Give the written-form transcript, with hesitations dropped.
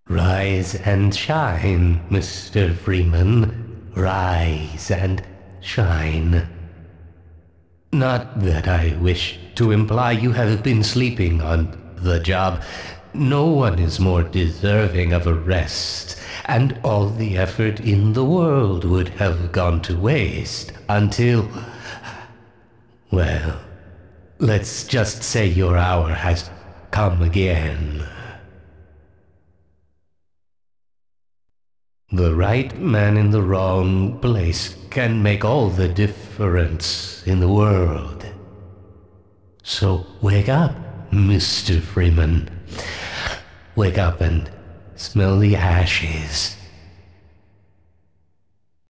Rise and shine, Mr. Freeman. Rise and shine. Not that I wish to imply you have been sleeping on the job. No one is more deserving of a rest, and all the effort in the world would have gone to waste until... Well, let's just say your hour has come again. The right man in the wrong place can make all the difference in the world. So wake up, Mr. Freeman. Wake up and smell the ashes.